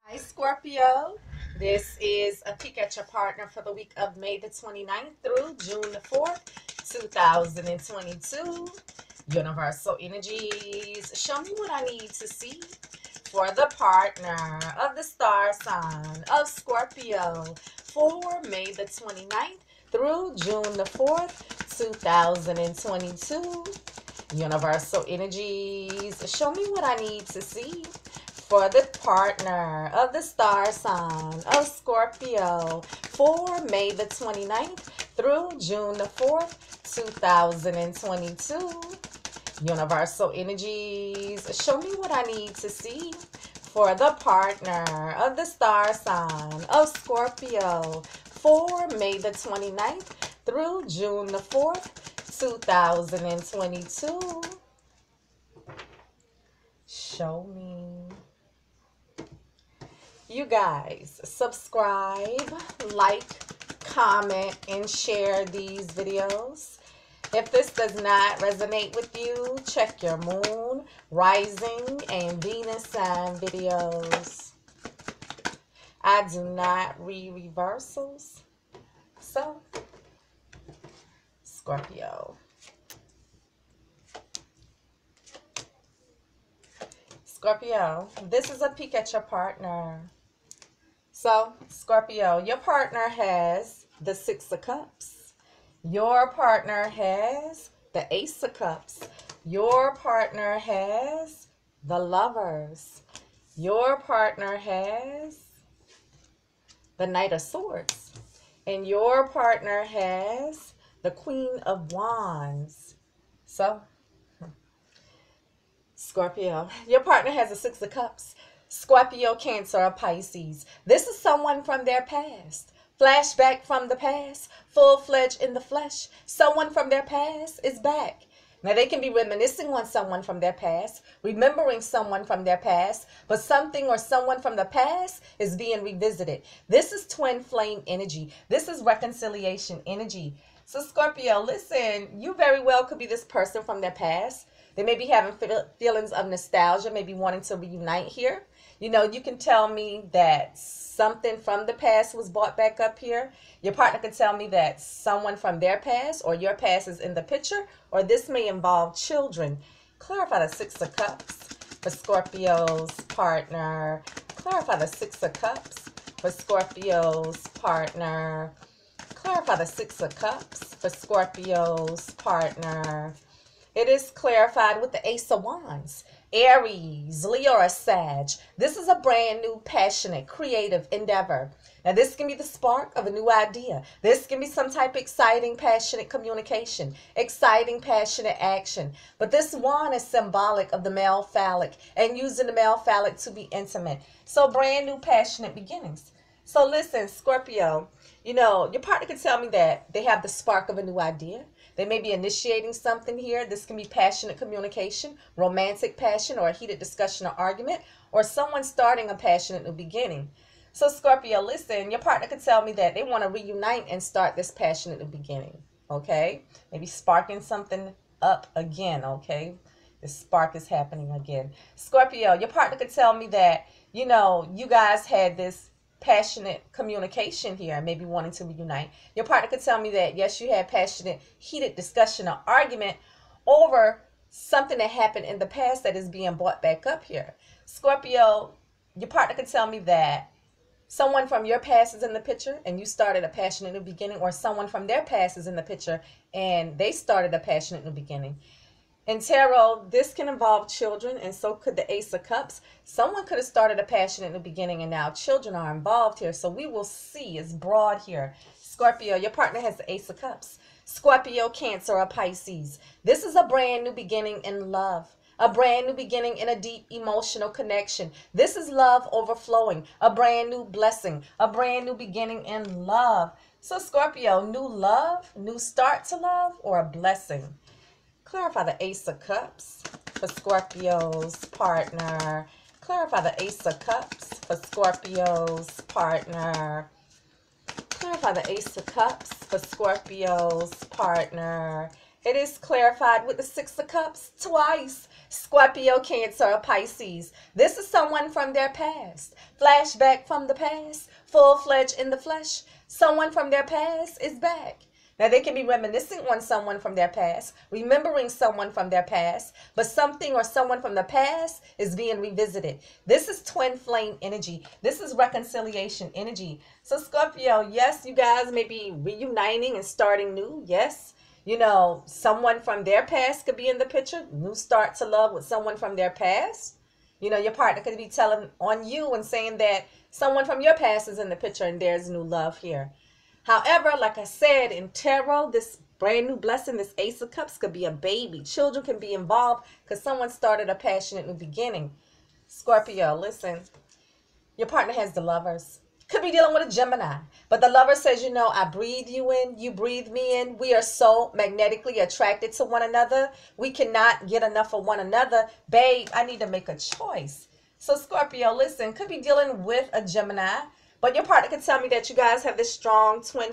Hi, Scorpio. This is a peek at your partner for the week of May the 29th through June the 4th, 2022. Universal energies, show me what I need to see for the partner of the star sign of Scorpio for May the 29th through June the 4th, 2022. Universal energies, show me what I need to see for the partner of the star sign of Scorpio for May the 29th through June the 4th, 2022. Universal energies, show me what I need to see for the partner of the star sign of Scorpio for May the 29th through June the 4th, 2022. Show me. You guys, subscribe, like, comment, and share these videos. If this does not resonate with you, check your moon, rising, and Venus sign videos. I do not read reversals. So, Scorpio. Scorpio, this is a peek at your partner. So, Scorpio, your partner has the Six of Cups. Your partner has the Ace of Cups. Your partner has the Lovers. Your partner has the Knight of Swords. And your partner has the Queen of Wands. So, Scorpio, your partner has the Six of Cups. Scorpio, Cancer, or Pisces. This is someone from their past. Flashback from the past, full-fledged in the flesh. Someone from their past is back. Now, they can be reminiscing on someone from their past, remembering someone from their past, but something or someone from the past is being revisited. This is twin flame energy. This is reconciliation energy. So, Scorpio, listen, you very well could be this person from their past. They may be having feelings of nostalgia, maybe wanting to reunite here. You know, you can tell me that something from the past was brought back up here. Your partner can tell me that someone from their past or your past is in the picture, or this may involve children. Clarify the Six of Cups for Scorpio's partner. Clarify the Six of Cups for Scorpio's partner. Clarify the Six of Cups for Scorpio's partner. It is clarified with the Ace of Wands. Aries, Leo, or Sag. This is a brand new, passionate, creative endeavor. Now, this can be the spark of a new idea. This can be some type of exciting, passionate communication, exciting, passionate action. But this wand is symbolic of the male phallic and using the male phallic to be intimate. So, brand new, passionate beginnings. So, listen, Scorpio, you know, your partner can tell me that they have the spark of a new idea. They may be initiating something here. This can be passionate communication, romantic passion, or a heated discussion or argument, or someone starting a passionate new beginning. So, Scorpio, listen, your partner could tell me that they want to reunite and start this passionate new beginning, okay? Maybe sparking something up again, okay? This spark is happening again. Scorpio, your partner could tell me that, you know, you guys had this passionate communication here, maybe wanting to reunite. Your partner could tell me that, yes, you had passionate, heated discussion or argument over something that happened in the past that is being brought back up here. Scorpio, your partner could tell me that someone from your past is in the picture and you started a passionate new beginning, or someone from their past is in the picture and they started a passionate new beginning. In tarot, this can involve children, and so could the Ace of Cups. Someone could have started a passion in the beginning, and now children are involved here. So we will see. It's broad here. Scorpio, your partner has the Ace of Cups. Scorpio, Cancer, or Pisces. This is a brand new beginning in love. A brand new beginning in a deep emotional connection. This is love overflowing. A brand new blessing. A brand new beginning in love. So Scorpio, new love, new start to love, or a blessing. Clarify the Ace of Cups for Scorpio's partner. Clarify the Ace of Cups for Scorpio's partner. Clarify the Ace of Cups for Scorpio's partner. It is clarified with the Six of Cups twice. Scorpio, Cancer, or Pisces. This is someone from their past. Flashback from the past, full-fledged in the flesh. Someone from their past is back. Now, they can be reminiscing on someone from their past, remembering someone from their past, but something or someone from the past is being revisited. This is twin flame energy. This is reconciliation energy. So, Scorpio, yes, you guys may be reuniting and starting new. Yes, you know, someone from their past could be in the picture. New start to love with someone from their past. You know, your partner could be telling on you and saying that someone from your past is in the picture and there's new love here. However, like I said, in tarot, this brand new blessing, this Ace of Cups, could be a baby. Children can be involved because someone started a passionate new beginning. Scorpio, listen, your partner has the Lovers. Could be dealing with a Gemini. But the Lover says, you know, I breathe you in, you breathe me in. We are so magnetically attracted to one another. We cannot get enough of one another. Babe, I need to make a choice. So Scorpio, listen, could be dealing with a Gemini. But your partner could tell me that you guys have this strong twin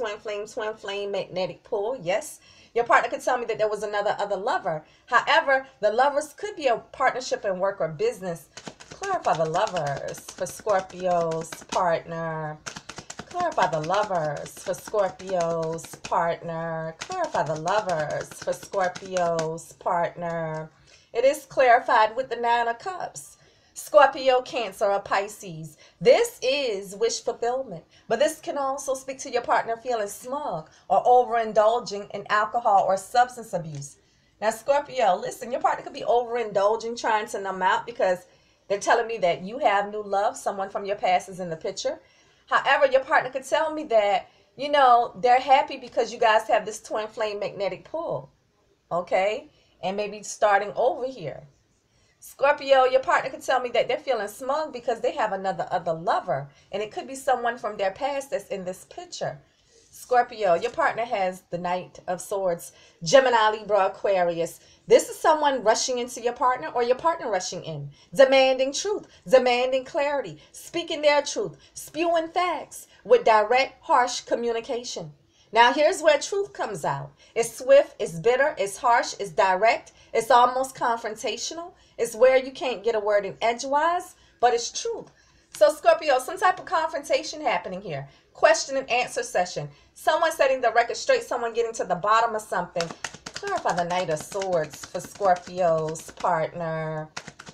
flame magnetic pull. Yes. Your partner could tell me that there was other lover. However, the Lovers could be a partnership in work or business. Clarify the Lovers for Scorpio's partner. Clarify the Lovers for Scorpio's partner. Clarify the Lovers for Scorpio's partner. It is clarified with the Nine of Cups. Scorpio, Cancer, or Pisces. This is wish fulfillment, but this can also speak to your partner feeling smug or overindulging in alcohol or substance abuse. Now, Scorpio, listen, your partner could be overindulging, trying to numb out because they're telling me that you have new love. Someone from your past is in the picture. However, your partner could tell me that, you know, they're happy because you guys have this twin flame magnetic pull, okay? And maybe starting over here. Scorpio, your partner could tell me that they're feeling smug because they have other lover. And it could be someone from their past that's in this picture. Scorpio, your partner has the Knight of Swords. Gemini, Libra, Aquarius. This is someone rushing into your partner or your partner rushing in. Demanding truth, demanding clarity, speaking their truth, spewing facts with direct, harsh communication. Now, here's where truth comes out. It's swift, it's bitter, it's harsh, it's direct, it's almost confrontational. It's where you can't get a word in edgewise, but it's truth. So, Scorpio, some type of confrontation happening here. Question and answer session. Someone setting the record straight, someone getting to the bottom of something. Clarify the Knight of Swords for Scorpio's partner.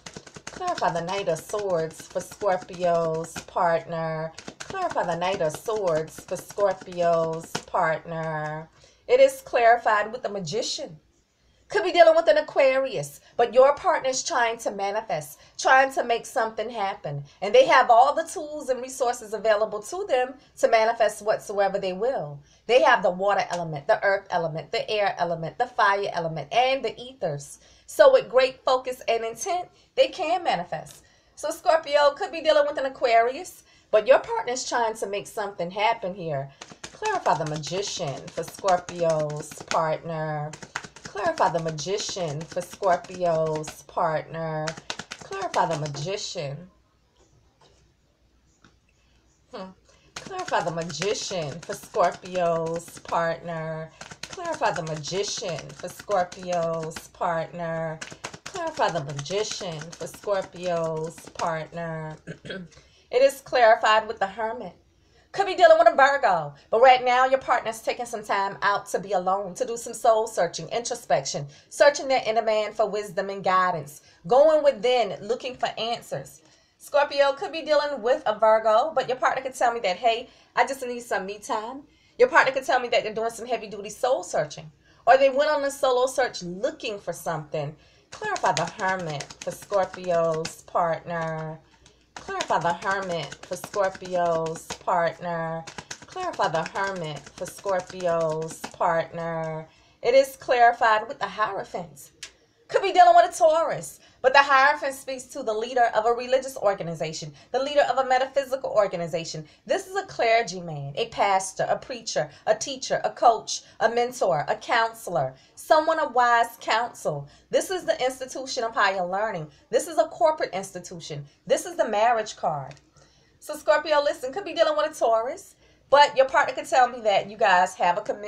Clarify the Knight of Swords for Scorpio's partner. Clarify the Knight of Swords for Scorpio's partner. It is clarified with the Magician. Could be dealing with an Aquarius, but your partner is trying to manifest, trying to make something happen. And they have all the tools and resources available to them to manifest whatsoever they will. They have the water element, the earth element, the air element, the fire element, and the ethers. So with great focus and intent, they can manifest. So Scorpio could be dealing with an Aquarius, but your partner is trying to make something happen here. Clarify the Magician for Scorpio's partner. Clarify the Magician for Scorpio's partner. Clarify the Magician. Clarify the Magician for Scorpio's partner. Clarify the Magician for Scorpio's partner. Clarify the Magician for Scorpio's partner. It is clarified with the Hermit. Could be dealing with a Virgo, but right now your partner's taking some time out to be alone, to do some soul searching, introspection, searching their inner man for wisdom and guidance, going within, looking for answers. Scorpio could be dealing with a Virgo, but your partner could tell me that, hey, I just need some me time. Your partner could tell me that they're doing some heavy duty soul searching, or they went on a solo search looking for something. Clarify the Hermit for Scorpio's partner. Clarify the Hermit for Scorpio's partner. Clarify the Hermit for Scorpio's partner. It is clarified with the Hierophant. Could be dealing with a Taurus, but the Hierophant speaks to the leader of a religious organization, the leader of a metaphysical organization. This is a clergyman, a pastor, a preacher, a teacher, a coach, a mentor, a counselor, someone of wise counsel. This is the institution of higher learning. This is a corporate institution. This is the marriage card. So Scorpio, listen, could be dealing with a Taurus, but your partner could tell me that you guys have a commitment.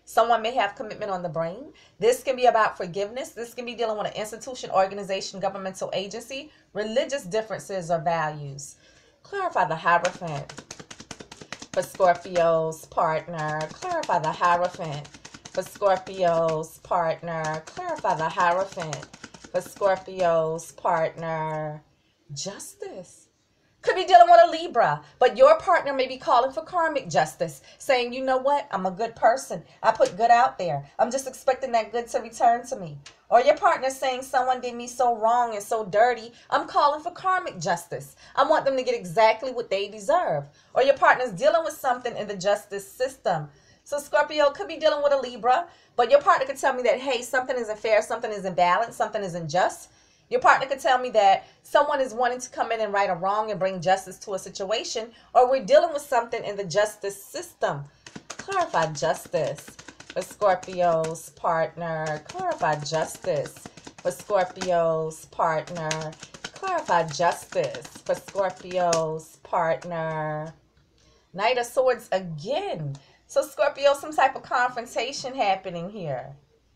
Someone may have commitment on the brain. This can be about forgiveness. This can be dealing with an institution, organization, governmental agency, religious differences or values. Clarify the Hierophant for Scorpio's partner. Clarify the Hierophant for Scorpio's partner. Clarify the Hierophant for Scorpio's partner. Justice. Could be dealing with a Libra, but your partner may be calling for karmic justice, saying, you know what, I'm a good person. I put good out there. I'm just expecting that good to return to me. Or your partner saying someone did me so wrong and so dirty, I'm calling for karmic justice. I want them to get exactly what they deserve. Or your partner's dealing with something in the justice system. So Scorpio could be dealing with a Libra, but your partner could tell me that, hey, something isn't fair, something isn't balanced, something isn't just. Your partner could tell me that someone is wanting to come in and right a wrong and bring justice to a situation, or we're dealing with something in the justice system. Clarify justice for Scorpio's partner. Clarify justice for Scorpio's partner. Clarify justice for Scorpio's partner. Knight of Swords again. So Scorpio, some type of confrontation happening here.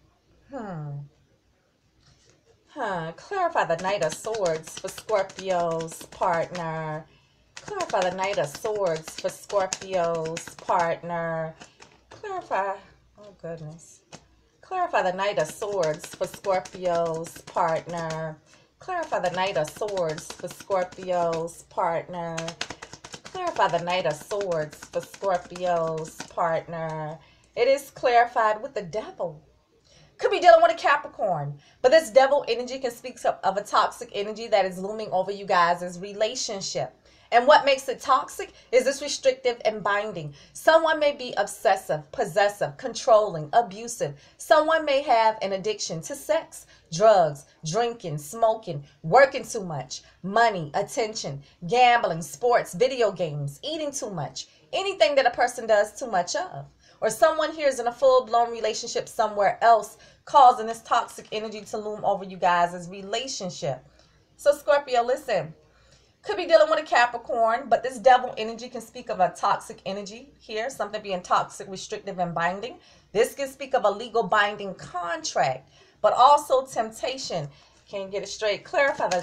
Clarify the Knight of Swords for Scorpio's partner. Clarify the Knight of Swords for Scorpio's partner. Clarify, oh goodness. Clarify the Knight of Swords for Scorpio's partner. Clarify the Knight of Swords for Scorpio's partner. Clarify the Knight of Swords for Scorpio's partner. It is clarified with the Devil. Could be dealing with a Capricorn, but this devil energy can speak of a toxic energy that is looming over you guys' relationship. And what makes it toxic is this restrictive and binding. Someone may be obsessive, possessive, controlling, abusive. Someone may have an addiction to sex, drugs, drinking, smoking, working too much, money, attention, gambling, sports, video games, eating too much, anything that a person does too much of. Or someone here is in a full-blown relationship somewhere else, causing this toxic energy to loom over you guys' relationship. So Scorpio, listen, could be dealing with a Capricorn, but this devil energy can speak of a toxic energy here, something being toxic, restrictive, and binding. This can speak of a legal binding contract, but also temptation. Can't get it straight. Clarify the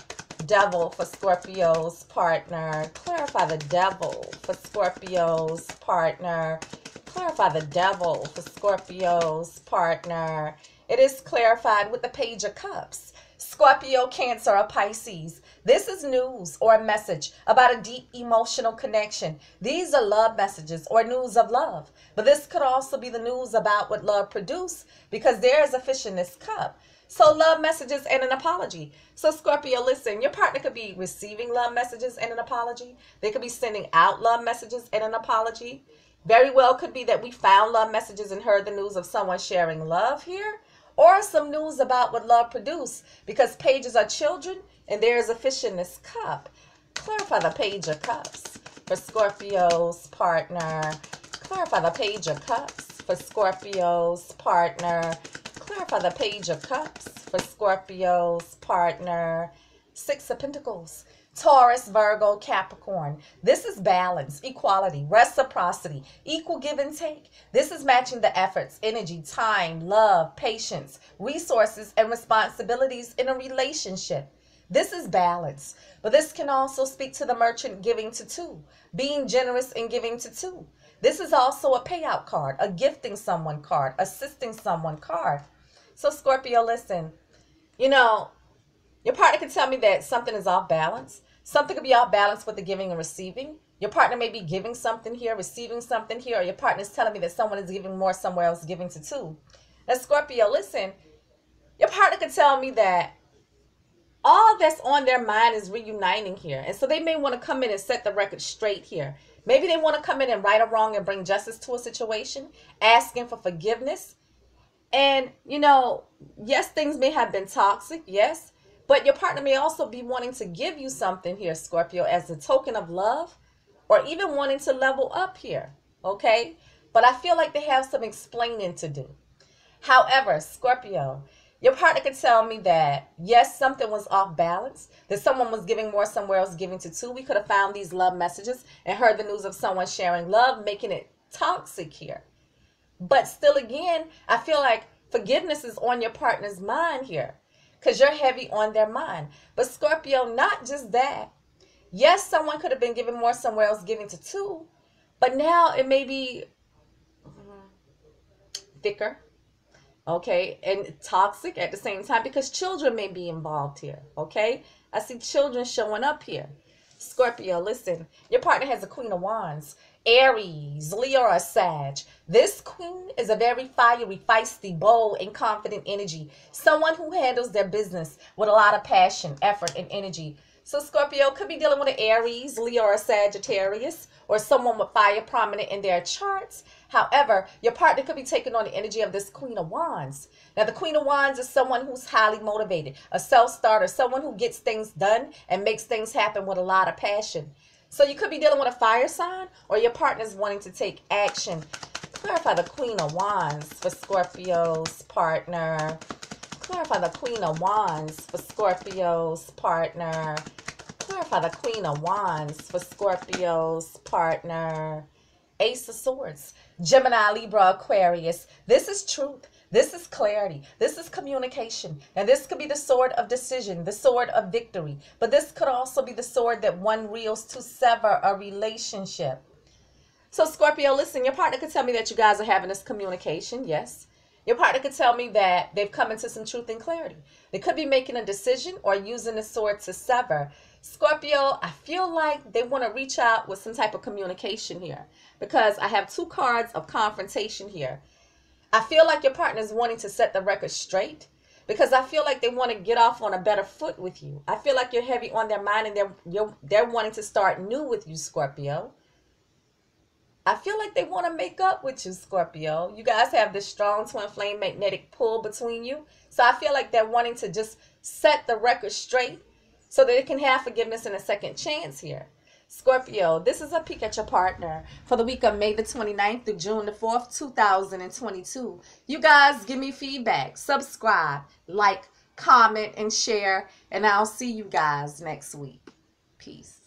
Devil for Scorpio's partner. Clarify the Devil for Scorpio's partner. Clarify the Devil for Scorpio's partner. It is clarified with the Page of Cups. Scorpio, Cancer, or Pisces. This is news or a message about a deep emotional connection. These are love messages or news of love. But this could also be the news about what love produced, because there is a fish in this cup. So love messages and an apology. So Scorpio, listen, your partner could be receiving love messages and an apology. They could be sending out love messages and an apology. Very well could be that we found love messages and heard the news of someone sharing love here, or some news about what love produced, because pages are children and there is a fish in this cup. Clarify the Page of Cups for Scorpio's partner. Clarify the Page of Cups for Scorpio's partner. Clarify the Page of Cups for Scorpio's partner. Six of Pentacles. Taurus, Virgo, Capricorn. This is balance, equality, reciprocity, equal give and take. This is matching the efforts, energy, time, love, patience, resources, and responsibilities in a relationship. This is balance. But this can also speak to the merchant giving to two, being generous and giving to two. This is also a payout card, a gifting someone card, assisting someone card. So Scorpio, listen, you know, your partner can tell me that something is off balance. Something could be off balance with the giving and receiving. Your partner may be giving something here, receiving something here, or your partner is telling me that someone is giving more somewhere else, giving to two. Now, Scorpio, listen, your partner could tell me that all that's on their mind is reuniting here. And so they may want to come in and set the record straight here. Maybe they want to come in and right a wrong and bring justice to a situation, asking for forgiveness. And, you know, yes, things may have been toxic, yes. But your partner may also be wanting to give you something here, Scorpio, as a token of love, or even wanting to level up here, okay? But I feel like they have some explaining to do. However, Scorpio, your partner could tell me that, yes, something was off balance, that someone was giving more somewhere else, giving to two. We could have found these love messages and heard the news of someone sharing love, making it toxic here. But still, again, I feel like forgiveness is on your partner's mind here because you're heavy on their mind. But Scorpio, not just that. Yes, someone could have been giving more somewhere else, giving to two, but now it may be thicker, okay, and toxic at the same time because children may be involved here, okay? I see children showing up here. Scorpio, listen, your partner has a Queen of Wands, Aries, Leo, or Sag. This queen is a very fiery, feisty, bold, and confident energy. Someone who handles their business with a lot of passion, effort, and energy. So Scorpio could be dealing with an Aries, Leo, or Sagittarius, or someone with fire prominent in their charts. However, your partner could be taking on the energy of this Queen of Wands. Now, the Queen of Wands is someone who's highly motivated, a self-starter, someone who gets things done and makes things happen with a lot of passion. So you could be dealing with a fire sign, or your partner's wanting to take action. Clarify the Queen of Wands for Scorpio's partner. Clarify the Queen of Wands for Scorpio's partner. Clarify the Queen of Wands for Scorpio's partner. Ace of Swords, Gemini, Libra, Aquarius. This is truth. This is clarity. This is communication. And this could be the sword of decision, the sword of victory. But this could also be the sword that one wields to sever a relationship. So Scorpio, listen, your partner could tell me that you guys are having this communication. Yes. Your partner could tell me that they've come into some truth and clarity. They could be making a decision or using the sword to sever. Scorpio, I feel like they want to reach out with some type of communication here because I have two cards of confrontation here. I feel like your partner is wanting to set the record straight because I feel like they want to get off on a better foot with you. I feel like you're heavy on their mind and they're wanting to start new with you, Scorpio. I feel like they want to make up with you, Scorpio. You guys have this strong twin flame magnetic pull between you. So I feel like they're wanting to just set the record straight so that they can have forgiveness and a second chance here. Scorpio, this is a peek at your partner for the week of May the 29th through June the 4th, 2022. You guys give me feedback, subscribe, like, comment, and share. And I'll see you guys next week. Peace.